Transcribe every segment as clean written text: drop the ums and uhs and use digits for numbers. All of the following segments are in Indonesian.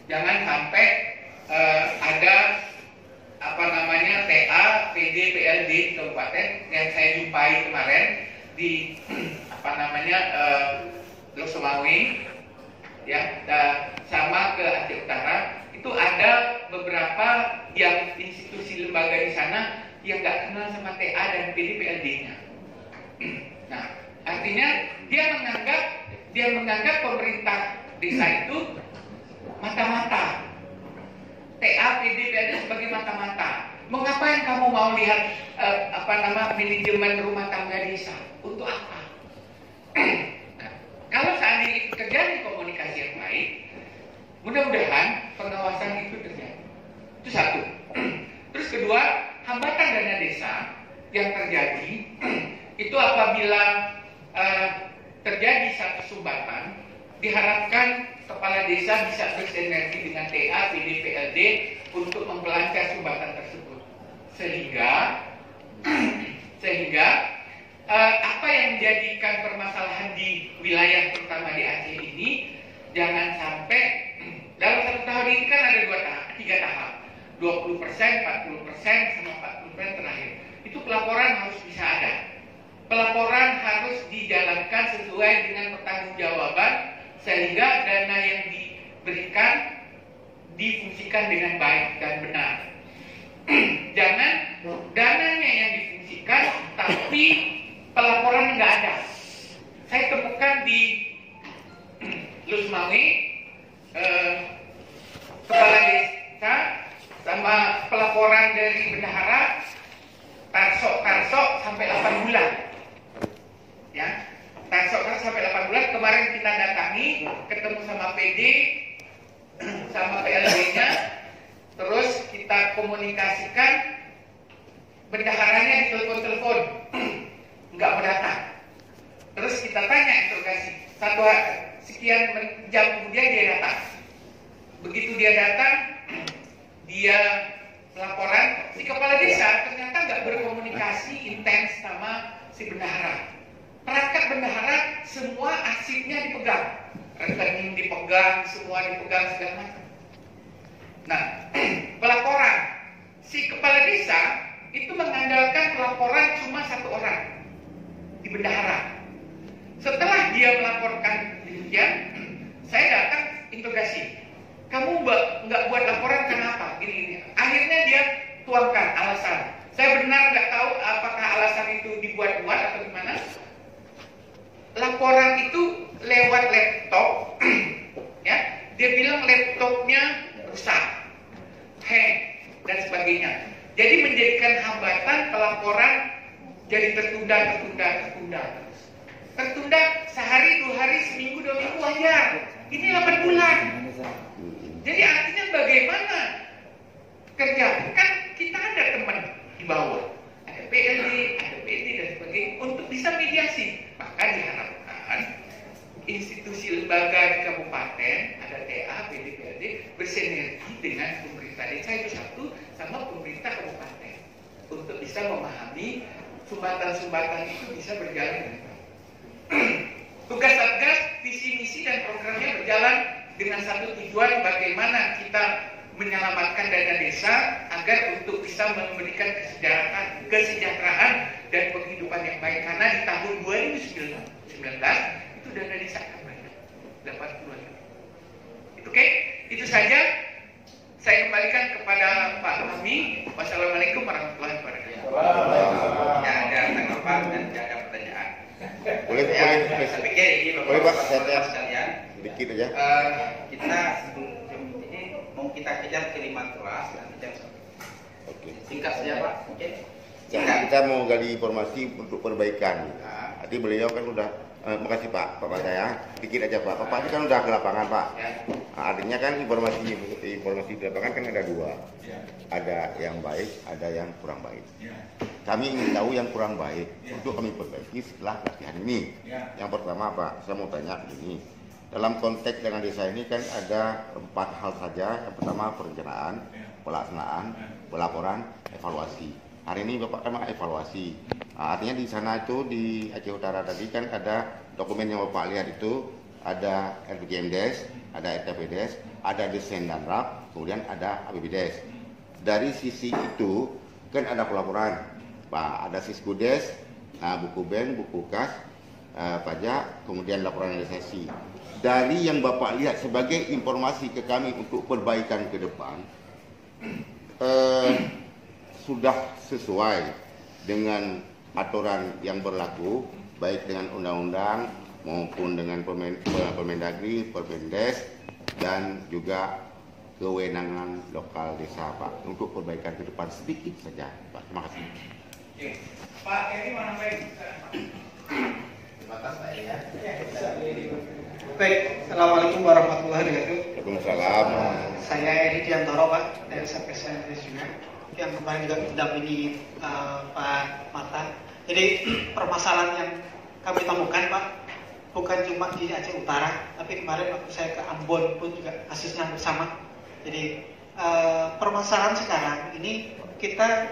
Jangan sampai ada apa namanya TA, PD, PLD di kabupaten yang saya jumpai kemarin di apa namanya Loksemawe, ya, sama ke Aceh Utara, itu ada beberapa yang institusi lembaga di sana yang nggak kenal sama TA dan PD, PLD-nya. Nah, artinya dia menganggap pemerintah desa itu mata-mata, TA, PD, PLD sebagai mata-mata. Mengapa yang kamu mau lihat manajemen rumah tangga desa? Untuk apa? Nah, kalau seandainya itu terjadi komunikasi yang baik, mudah-mudahan pengawasan itu terjadi. Itu satu. Terus kedua, hambatan dana desa yang terjadi itu apabila terjadi satu sumbatan, diharapkan kepala desa bisa bersinergi dengan TA, PD, PLD untuk membelancar sumbatan tersebut, sehingga apa yang menjadikan permasalahan di wilayah terutama di Aceh ini jangan sampai dalam satu tahun ini kan ada 3 tahap, 20%, 40%, sama 40% terakhir. Itu pelaporan harus bisa ada. Pelaporan harus dijalankan sesuai dengan pertanggungjawaban sehingga dana yang diberikan difungsikan dengan baik dan benar. Jangan dananya yang difungsikan tapi pelaporan nggak ada. Saya temukan di Loksemawe kepala desa sama pelaporan dari bendahara tarsok sampai 8 bulan. Ya, tarsok sampai 8 bulan. Kemarin kita datangi, ketemu sama PD, sama PLD-nya, terus kita komunikasikan, bendaharanya ditelepon-telepon, nggak mau datang. Terus kita tanya interogasi, sekian jam kemudian dia datang. Begitu dia datang, dia laporan, si kepala desa ternyata nggak berkomunikasi intens sama si bendahara. Perangkat bendahara semua arsipnya dipegang, rekening dipegang, semua dipegang segala macam. Nah, pelaporan si kepala desa itu mengandalkan pelaporan cuma 1 orang di bendahara. Setelah dia melaporkan demikian, saya datang interogasi. Kamu nggak buat laporan kenapa? Ini. Akhirnya dia tuangkan alasan. Saya benar nggak tahu apakah alasan itu dibuat-buat atau gimana. Laporan itu lewat laptop, ya. Dia bilang laptopnya rusak, hang dan sebagainya. Jadi menjadikan hambatan pelaporan jadi tertunda sehari, 2 hari, seminggu, 2 minggu wajar. Ini 8 bulan. Jadi artinya bagaimana kerja? Kan kita ada teman di bawah, ada PLD, ada PD dan sebagainya untuk bisa mediasi. Maka diharapkan institusi lembaga di kabupaten, ada TA, PD, PLD bersinergi dengan pemerintah desa itu satu, sama pemerintah kabupaten untuk bisa memahami sumbatan-sumbatan itu bisa berjalan dengan baik. Tugas Satgas, visi misi dan programnya berjalan dengan satu tujuan, bagaimana kita menyelamatkan dana desa agar untuk bisa memberikan kesejahteraan dan penghidupan yang baik. Karena di tahun 2019 itu dana desa akan banyak, 80-an. Itu oke? Itu saja. Saya kembalikan kepada Pak Fahmi. Wassalamualaikum warahmatullahi wabarakatuh. Ya, ada tanggapan dan ada pertanyaan. Boleh Saya pikir ini Pak, Bapak sekalian. Sedikit aja. Kita sebelum ini mau kita kejar ke 5 kelas dan jam. Oke. Singkat saja Pak, mungkin. Kita mau gali informasi untuk perbaikan. Nah. Tadi beliau kan udah makasih Pak saya. Dikit aja Pak. Pak kan udah ke lapangan Pak. Ya. Artinya kan informasi di lapangan kan ada 2. Ya. Ada yang baik, ada yang kurang baik. Ya. Kami ingin tahu yang kurang baik Ya. untuk kami perbaiki setelah latihan ini. Ya. Yang pertama Pak, saya mau tanya begini. Dalam konteks dengan desa ini kan ada 4 hal saja. Yang pertama perencanaan, pelaksanaan, pelaporan, evaluasi. Hari ini Bapak kan evaluasi. Artinya di sana itu di Aceh Utara tadi kan ada dokumen yang Bapak lihat itu ada RPJMDes, ada RTPDes, ada desain dan rap, kemudian ada APBDes. Dari sisi itu kan ada pelaporan, Pak, ada Siskudes, buku BEN, buku kas, pajak, kemudian laporan realisasi. Dari yang Bapak lihat sebagai informasi ke kami untuk perbaikan ke depan, sudah sesuai dengan aturan yang berlaku, baik dengan undang-undang maupun dengan Permendagri, Permendes, dan juga kewenangan lokal desa, Pak, untuk perbaikan ke depan sedikit saja, Pak. Terima kasih. Oke. Pak Eri mana baik? Terbatas Pak ya. Baik, Assalamualaikum warahmatullahi wabarakatuh. Waalaikumsalam. Saya Eri Diantoro, Pak, dari Satgas Sanitasi juga, yang kemarin juga mendampingi Pak Mata. Jadi permasalahan yang kami temukan, Pak, bukan cuma di Aceh Utara, tapi kemarin waktu saya ke Ambon pun juga kasusnya bersama. Jadi permasalahan sekarang ini kita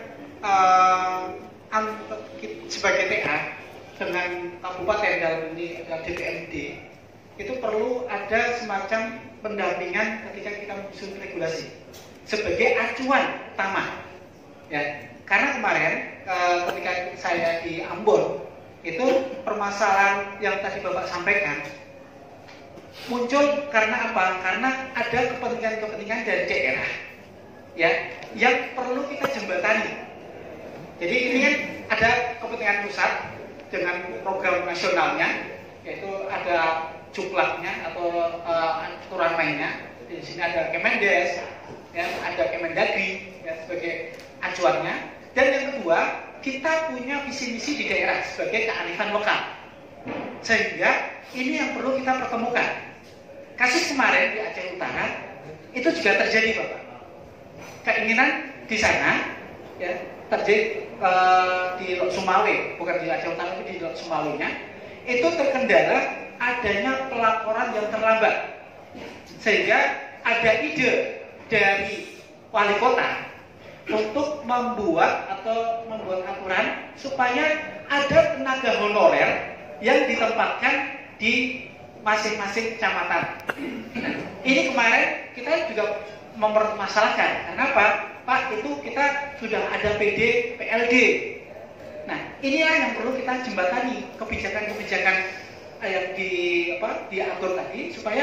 sebagai TA dengan kabupaten dalam ini adalah DPMD, itu perlu ada semacam pendampingan ketika kita menyusun regulasi sebagai acuan utama, ya. Karena kemarin ketika saya di Ambon, itu permasalahan yang tadi Bapak sampaikan muncul karena apa? Karena ada kepentingan-kepentingan dari daerah, ya, yang perlu kita jembatani. Jadi ini kan ada kepentingan pusat dengan program nasionalnya, yaitu ada juklaknya atau aturan mainnya. Di sini ada Kemendes, ya, ada Kemendagri, ya, sebagai acuannya. Dan yang kedua, kita punya visi misi di daerah sebagai kearifan lokal. Sehingga ini yang perlu kita pertemukan. Kasus kemarin di Aceh Utara itu juga terjadi, Bapak. Keinginan di sana, ya, terjadi di Lok Sumawe, bukan di Aceh Utara, tapi di Lok Sumawenya, itu terkendala adanya pelaporan yang terlambat. Sehingga ada ide dari wali kota untuk membuat aturan supaya ada tenaga honorer yang ditempatkan di masing-masing kecamatan. Nah, ini kemarin kita juga mempermasalahkan. Kenapa? Pak, itu kita sudah ada PD, PLD. Nah, inilah yang perlu kita jembatani, kebijakan-kebijakan yang diatur tadi, supaya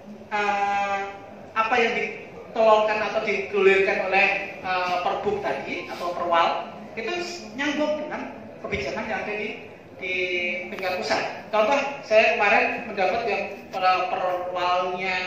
apa yang ditolongkan atau digulirkan oleh Perbuk tadi atau Perwal itu nyambung dengan kebijakan yang ada di tingkat pusat. Contoh, saya kemarin mendapat yang Perwalnya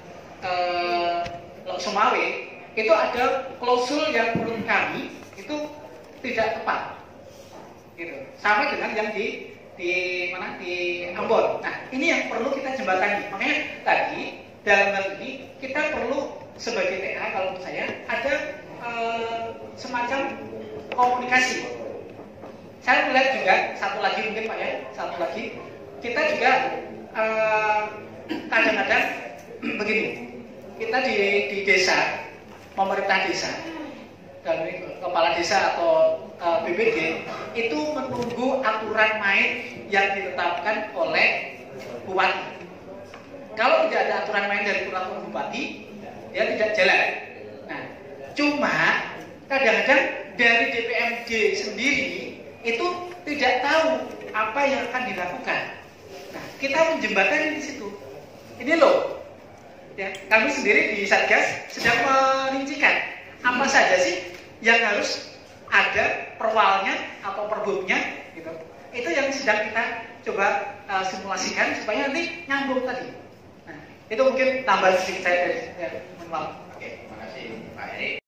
Lok Sumawe, itu ada klausul yang menurut kami itu tidak tepat, gitu. Sama dengan yang di Ambon. Nah, ini yang perlu kita jembatani. Makanya tadi dalam hal ini kita perlu sebagai TA, kalau menurut saya ada semacam komunikasi. Saya melihat juga satu lagi mungkin, Pak, ya, satu lagi kita juga kadang-kadang begini, kita di desa, pemerintah desa, dan kepala desa atau BPD itu menunggu aturan main yang ditetapkan oleh bupati. Kalau tidak ada aturan main dari peraturan bupati, dia tidak jalan. Nah, cuma kadang-kadang dari DPMD sendiri itu tidak tahu apa yang akan dilakukan. Nah, kita menjembatani di situ. Ini loh, ya, kami sendiri di Satgas sedang merincikan apa saja sih yang harus ada perwalnya atau perbubnya, gitu. Itu yang sedang kita coba simulasikan supaya nanti nyambung tadi. Nah, itu mungkin tambahan sedikit saya dari manual. Oke, terima kasih Pak Eri.